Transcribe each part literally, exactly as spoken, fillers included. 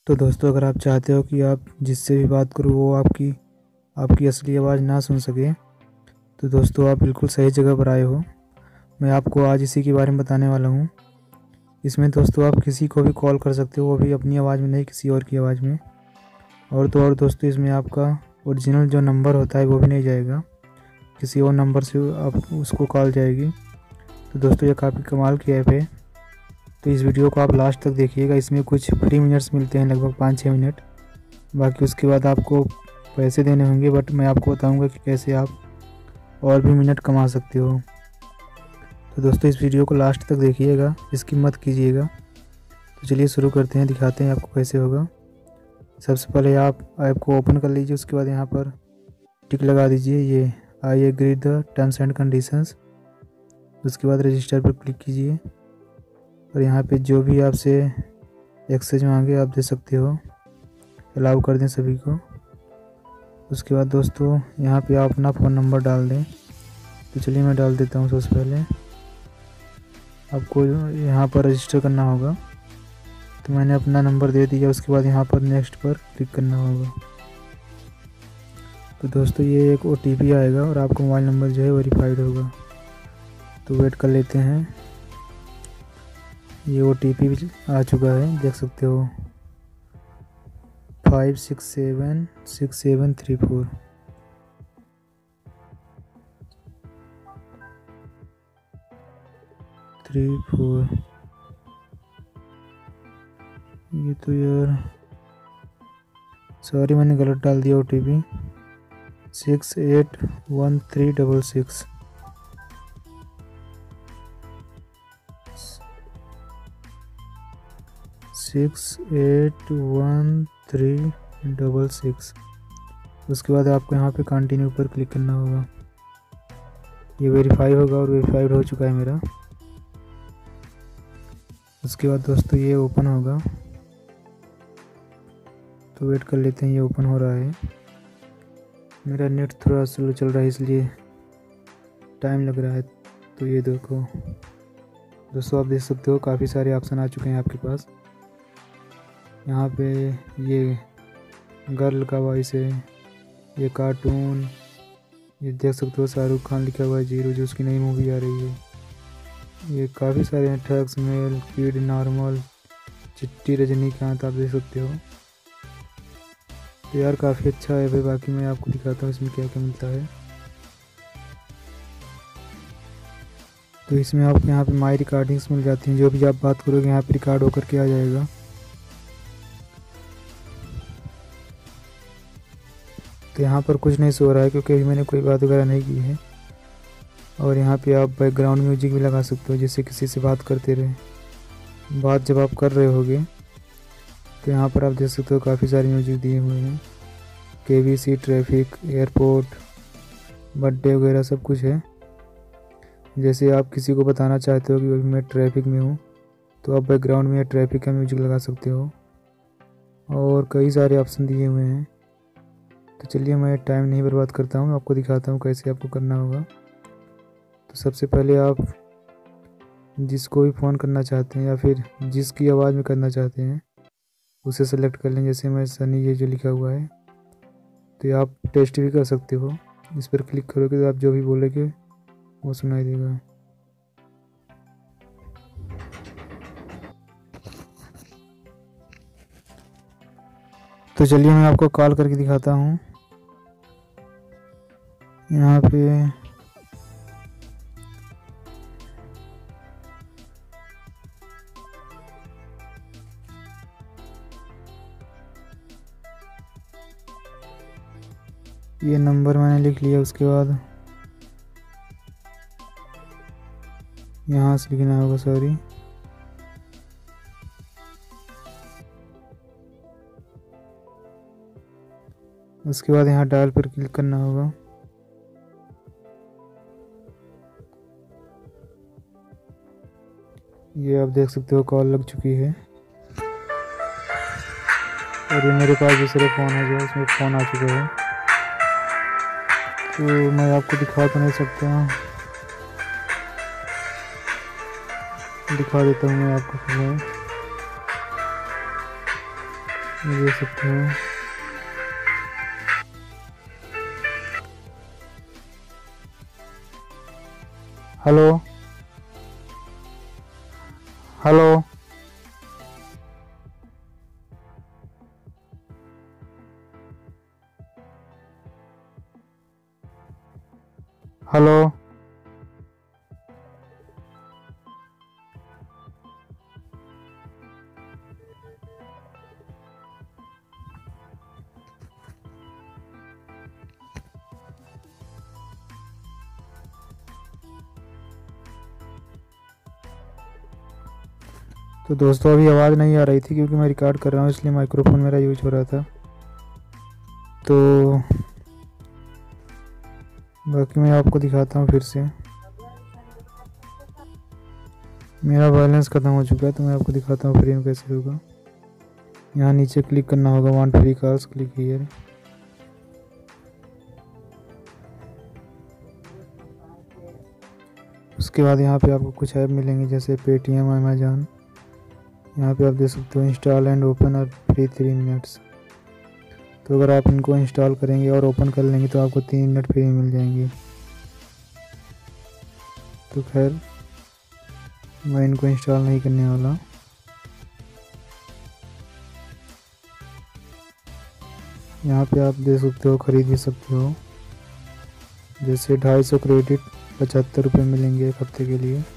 तो दोस्तों, अगर आप चाहते हो कि आप जिससे भी बात करो वो आपकी आपकी असली आवाज़ ना सुन सके, तो दोस्तों आप बिल्कुल सही जगह पर आए हो। मैं आपको आज इसी के बारे में बताने वाला हूँ। इसमें दोस्तों आप किसी को भी कॉल कर सकते हो, वो भी अपनी आवाज़ में नहीं, किसी और की आवाज़ में। और तो और दोस्तों, इसमें आपका ओरिजिनल जो नंबर होता है वो भी नहीं जाएगा, किसी और नंबर से आप उसको कॉल जाएगी। तो दोस्तों, ये काफ़ी कमाल की ऐप है। तो इस वीडियो को आप लास्ट तक देखिएगा। इसमें कुछ फ्री मिनट्स मिलते हैं, लगभग पाँच छः मिनट। बाकी उसके बाद आपको पैसे देने होंगे, बट मैं आपको बताऊंगा कि कैसे आप और भी मिनट कमा सकते हो। तो दोस्तों, इस वीडियो को लास्ट तक देखिएगा, इसकी मत कीजिएगा। तो चलिए शुरू करते हैं, दिखाते हैं आपको कैसे होगा। सबसे पहले आप ऐप को ओपन कर लीजिए, उसके बाद यहाँ पर टिक लगा दीजिए, ये I agree the terms and conditions. उसके बाद रजिस्टर पर क्लिक कीजिए और यहाँ पे जो भी आपसे एक्सेस मांगे आप दे सकते हो, अलाउ कर दें सभी को। उसके बाद दोस्तों, यहाँ पे आप अपना फ़ोन नंबर डाल दें। तो चलिए मैं डाल देता हूँ। सबसे पहले आपको यहाँ पर रजिस्टर करना होगा। तो मैंने अपना नंबर दे दिया। उसके बाद यहाँ पर नेक्स्ट पर क्लिक करना होगा। तो दोस्तों, ये एक ओ टी पी आएगा और आपका मोबाइल नंबर जो है वेरीफाइड होगा। तो वेट कर लेते हैं। ये ओ टी पी आ चुका है, देख सकते हो, five six seven six seven three four. Three four ये तो यार, सॉरी मैंने गलत डाल दिया O T P. Six eight one three double six. Six eight one three double six. उसके बाद आपको यहाँ पे कंटिन्यू पर क्लिक करना होगा। ये वेरीफाई होगा और वेरीफाइड हो चुका है मेरा। उसके बाद दोस्तों ये ओपन होगा। तो वेट कर लेते हैं, ये ओपन हो रहा है। मेरा नेट थोड़ा स्लो चल रहा है, इसलिए टाइम लग रहा है। तो ये देखो दोस्तों, आप देख सकते हो काफ़ी सारे ऑप्शन आ चुके हैं आपके पास। यहाँ पे ये गर्ल का वॉइस है, ये कार्टून, ये देख सकते हो शाहरुख खान लिखा हुआ है जीरो, जो उसकी नई मूवी आ रही है। ये काफ़ी सारे हैं, ठग्स, मेल, किड, नॉर्मल, चिट्टी, रजनीकांत, आप देख सकते हो। तो यार काफ़ी अच्छा है भाई। बाकी मैं आपको दिखाता हूँ इसमें क्या क्या मिलता है। तो इसमें आपको यहाँ पे माई रिकॉर्डिंग्स मिल जाती हैं, जो भी आप बात करोगे यहाँ पे रिकॉर्ड होकर के आ जाएगा। तो यहाँ पर कुछ नहीं सो रहा है, क्योंकि अभी मैंने कोई बात वगैरह नहीं की है। और यहाँ पे आप बैकग्राउंड म्यूजिक भी लगा सकते हो, जिससे किसी से बात करते रहे। बात जब आप कर रहे होगे तो यहाँ पर आप देख सकते हो काफ़ी सारे म्यूजिक दिए हुए हैं। K B C, traffic, airport, birthday वगैरह सब कुछ है। जैसे आप किसी को बताना चाहते हो कि अभी मैं ट्रैफिक में हूँ, तो आप बैकग्राउंड में ट्रैफिक का म्यूजिक लगा सकते हो। और कई सारे ऑप्शन दिए हुए हैं। तो चलिए मैं टाइम नहीं बर्बाद करता हूँ, आपको दिखाता हूँ कैसे आपको करना होगा। तो सबसे पहले आप जिसको भी फ़ोन करना चाहते हैं या फिर जिसकी आवाज़ में करना चाहते हैं उसे सेलेक्ट कर लें। जैसे मैं सनी, ये जो लिखा हुआ है, तो आप टेस्ट भी कर सकते हो। इस पर क्लिक करोगे तो आप जो भी बोलोगे वो सुनाई देगा। तो चलिए मैं आपको कॉल करके दिखाता हूँ। यहाँ पे ये नंबर मैंने लिख लिया। उसके बाद यहाँ से लिखना होगा, सॉरी। उसके बाद यहाँ डायल पर क्लिक करना होगा। ये आप देख सकते हो कॉल लग चुकी है। और ये मेरे पास दूसरे फ़ोन है जो इसमें फ़ोन आ चुका है। तो मैं आपको दिखा तो नहीं सकता, दिखा देता हूँ मैं आपको फिलहाल। ये देख सकते हो। हेलो हेलो हेलो तो दोस्तों अभी आवाज़ नहीं आ रही थी क्योंकि मैं रिकॉर्ड कर रहा हूँ, इसलिए माइक्रोफोन मेरा यूज हो रहा था। तो बाकी मैं आपको दिखाता हूँ फिर से। मेरा बैलेंस ख़त्म हो चुका है तो मैं आपको दिखाता हूँ फ्री में कैसे होगा। यहाँ नीचे क्लिक करना होगा, want free calls, click here. उसके बाद यहाँ पे आपको कुछ ऐप मिलेंगे जैसे पेटीएम, अमेजॉन। यहाँ पे आप देख सकते हो इंस्टॉल एंड ओपन और फ्री थ्री मिनट्स। तो अगर आप इनको इंस्टॉल करेंगे और ओपन कर लेंगे तो आपको तीन मिनट फ्री मिल जाएंगे। तो खैर मैं इनको इंस्टॉल नहीं करने वाला। यहाँ पे आप देख सकते हो, खरीद भी सकते हो। जैसे ढाई सौ क्रेडिट पचहत्तर रुपये मिलेंगे एक हफ्ते के लिए।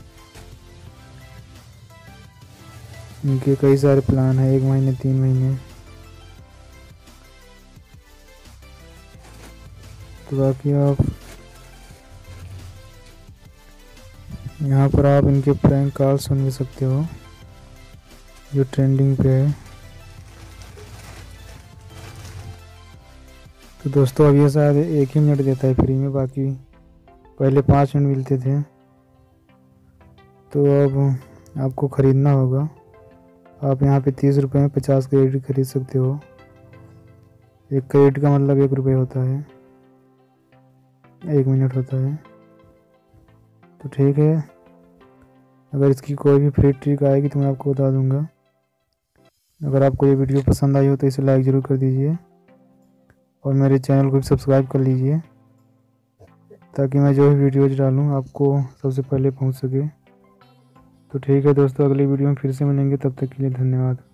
इनके कई सारे प्लान हैं, एक महीने, तीन महीने। तो बाकी आप यहाँ पर आप इनके प्रैंक कॉल सुन भी सकते हो जो ट्रेंडिंग पे है। तो दोस्तों अब ये शायद एक ही मिनट देता है फ्री में, बाकी पहले पाँच मिनट मिलते थे। तो अब आपको ख़रीदना होगा। आप यहाँ पे तीस रुपये में पचास क्रेडिट खरीद सकते हो। एक क्रेडिट का मतलब एक रुपये होता है, एक मिनट होता है। तो ठीक है, अगर इसकी कोई भी फ्री ट्रिक आएगी तो मैं आपको बता दूंगा। अगर आपको ये वीडियो पसंद आई हो तो इसे लाइक ज़रूर कर दीजिए और मेरे चैनल को भी सब्सक्राइब कर लीजिए ताकि मैं जो भी वीडियोज डालूँ आपको सबसे पहले पहुंच सके। तो ठीक है दोस्तों, अगली वीडियो में फिर से मिलेंगे, तब तक के लिए धन्यवाद।